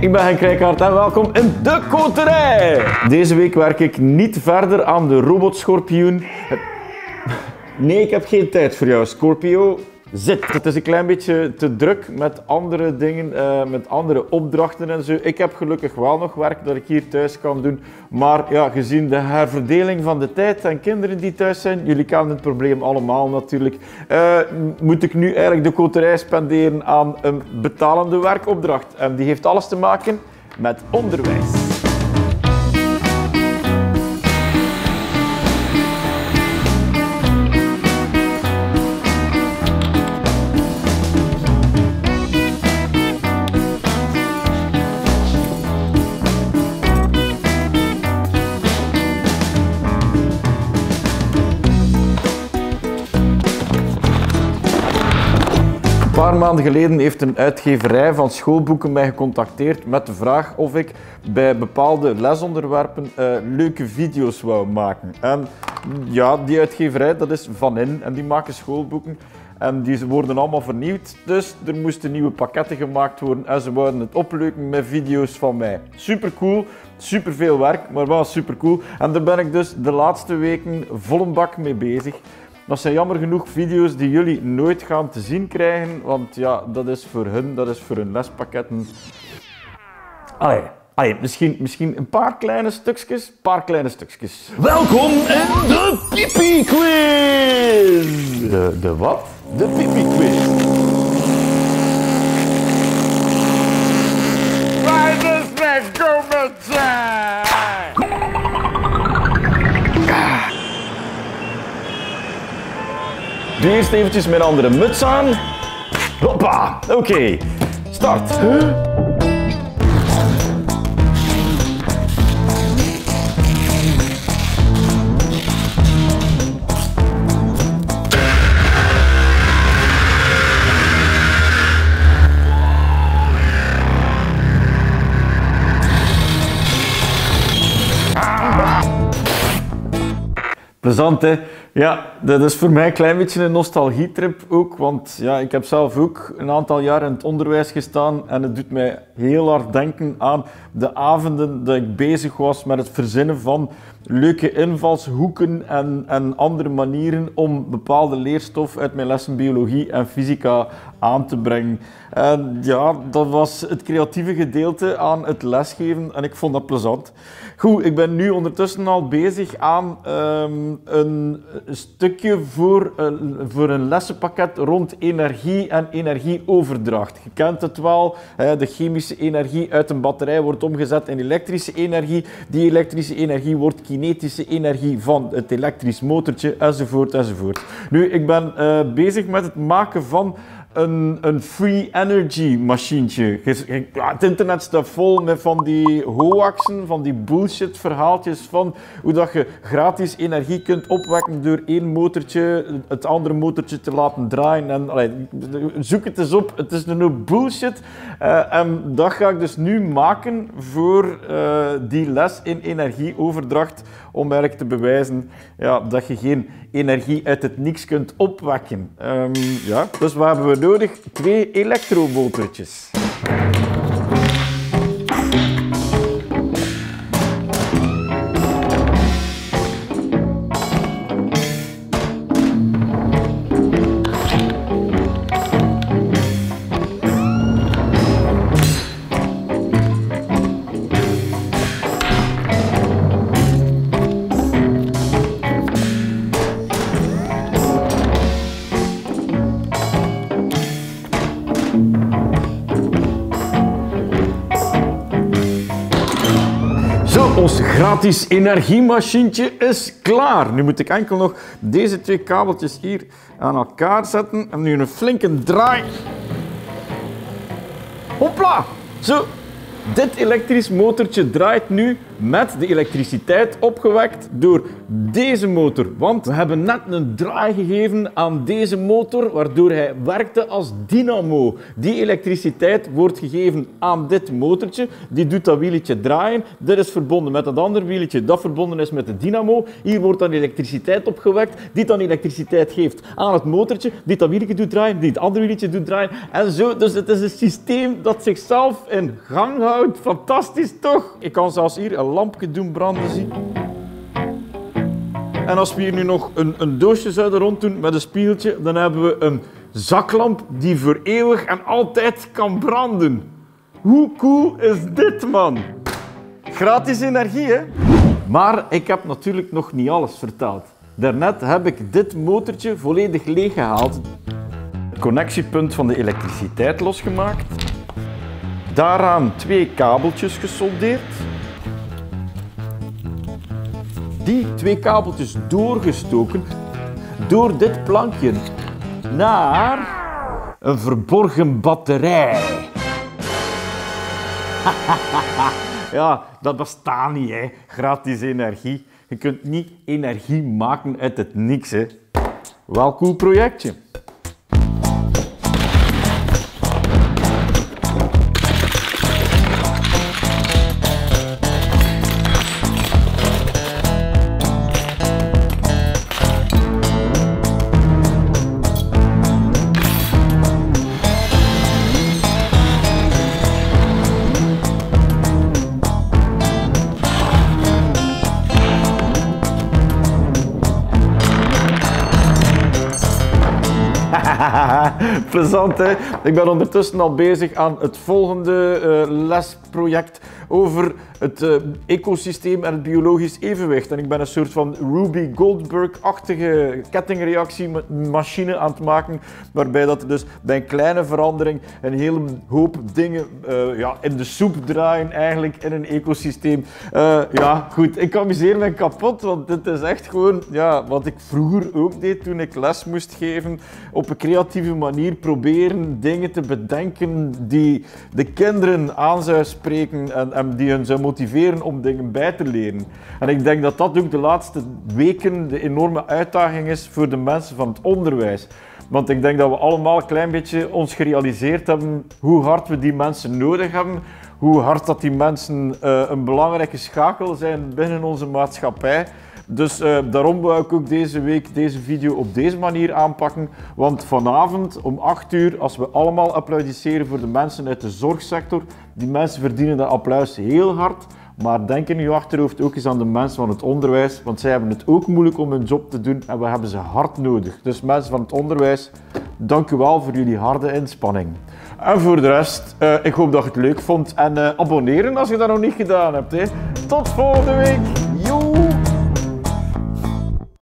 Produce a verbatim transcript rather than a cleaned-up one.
ik ben Henk Rijkaard en welkom in de koterij. Deze week werk ik niet verder aan de robotschorpioen. Nee, ik heb geen tijd voor jou, Scorpio. Zit. Het is een klein beetje te druk met andere dingen, uh, met andere opdrachten en zo. Ik heb gelukkig wel nog werk dat ik hier thuis kan doen. Maar ja, gezien de herverdeling van de tijd en kinderen die thuis zijn, jullie kennen het probleem allemaal natuurlijk, uh, moet ik nu eigenlijk de koterij spenderen aan een betalende werkopdracht. En die heeft alles te maken met onderwijs. Een paar maanden geleden heeft een uitgeverij van schoolboeken mij gecontacteerd met de vraag of ik bij bepaalde lesonderwerpen uh, leuke video's wou maken. En ja, die uitgeverij, dat is Van In en die maken schoolboeken. En die worden allemaal vernieuwd, dus er moesten nieuwe pakketten gemaakt worden en ze wouden het opleuken met video's van mij. Super cool, super veel werk, maar wel super cool. En daar ben ik dus de laatste weken vol een bak mee bezig. Dat zijn jammer genoeg video's die jullie nooit gaan te zien krijgen, want ja, dat is voor hun, dat is voor hun lespakketten. Allee, allee misschien, misschien een paar kleine stukjes, een paar kleine stukjes. Welkom in de Pipi Quiz! De, de wat? De Pipi Quiz. Waar is mijn kommentaar? Doe eerst eventjes mijn andere muts aan. Hoppa, oké. Okay. Start. Huh? Plezant, hè? Ja, dat is voor mij een klein beetje een nostalgietrip ook, want ja, ik heb zelf ook een aantal jaar in het onderwijs gestaan en het doet mij heel hard denken aan de avonden dat ik bezig was met het verzinnen van leuke invalshoeken en, en andere manieren om bepaalde leerstof uit mijn lessen biologie en fysica aan te brengen. En ja, dat was het creatieve gedeelte aan het lesgeven en ik vond dat plezant. Goed, ik ben nu ondertussen al bezig aan um, een stukje voor, uh, voor een lessenpakket rond energie en energieoverdracht. Je kent het wel, hè, de chemische energie uit een batterij wordt omgezet in elektrische energie. Die elektrische energie wordt kinetische energie van het elektrisch motortje, enzovoort, enzovoort. Nu, ik ben uh, bezig met het maken van Een, een free energy machientje. Ja, het internet staat vol met van die hoaxen, van die bullshit verhaaltjes van hoe dat je gratis energie kunt opwekken door één motortje het andere motortje te laten draaien. En, allee, zoek het eens op, het is een hoop bullshit. Uh, en dat ga ik dus nu maken voor uh, die les in energieoverdracht om eigenlijk te bewijzen ja, dat je geen energie uit het niks kunt opwekken. Um, ja, dus wat hebben we nodig? Twee elektromotortjes. Ons gratis energiemachientje is klaar. Nu moet ik enkel nog deze twee kabeltjes hier aan elkaar zetten en nu een flinke draai. Hopla! Zo, dit elektrisch motortje draait nu met de elektriciteit opgewekt door deze motor. Want we hebben net een draai gegeven aan deze motor, waardoor hij werkte als dynamo. Die elektriciteit wordt gegeven aan dit motortje. Die doet dat wieltje draaien. Dit is verbonden met dat andere wieltje dat verbonden is met de dynamo. Hier wordt dan elektriciteit opgewekt, die dan elektriciteit geeft aan het motortje, die dat wieltje doet draaien, die het andere wieltje doet draaien. En zo, dus het is een systeem dat zichzelf in gang houdt. Fantastisch toch? Ik kan zelfs hier een lampje doen branden, zie. En als we hier nu nog een, een doosje zouden ronddoen met een spiegeltje, dan hebben we een zaklamp die voor eeuwig en altijd kan branden. Hoe cool is dit, man? Gratis energie, hè? Maar ik heb natuurlijk nog niet alles verteld. Daarnet heb ik dit motortje volledig leeggehaald. Het connectiepunt van de elektriciteit losgemaakt. Daaraan twee kabeltjes gesoldeerd. Die twee kabeltjes doorgestoken door dit plankje naar een verborgen batterij. Ja, dat bestaat niet, hè. Gratis energie. Je kunt niet energie maken uit het niks, hè. Wel een cool projectje. Plezant, hè? Ik ben ondertussen al bezig aan het volgende uh, lesproject over het uh, ecosysteem en het biologisch evenwicht. En ik ben een soort van Ruby Goldberg-achtige kettingreactiemachine aan het maken, waarbij dat dus bij een kleine verandering een hele hoop dingen uh, ja, in de soep draaien eigenlijk in een ecosysteem. Uh, ja, goed, ik amuseer me kapot, want dit is echt gewoon ja, wat ik vroeger ook deed toen ik les moest geven. Op een creatieve manier proberen dingen te bedenken die de kinderen aan zou spreken en, en die hen zou motiveren om dingen bij te leren. En ik denk dat dat ook de laatste weken de enorme uitdaging is voor de mensen van het onderwijs. Want ik denk dat we allemaal een klein beetje ons gerealiseerd hebben hoe hard we die mensen nodig hebben, hoe hard dat die mensen uh, een belangrijke schakel zijn binnen onze maatschappij. Dus uh, daarom wou ik ook deze week deze video op deze manier aanpakken. Want vanavond om acht uur, als we allemaal applaudisseren voor de mensen uit de zorgsector, die mensen verdienen dat applaus heel hard. Maar denk in uw achterhoofd ook eens aan de mensen van het onderwijs, want zij hebben het ook moeilijk om hun job te doen en we hebben ze hard nodig. Dus mensen van het onderwijs, dank u wel voor jullie harde inspanning. En voor de rest, uh, ik hoop dat je het leuk vond en uh, abonneren als je dat nog niet gedaan hebt. Hè. Tot volgende week!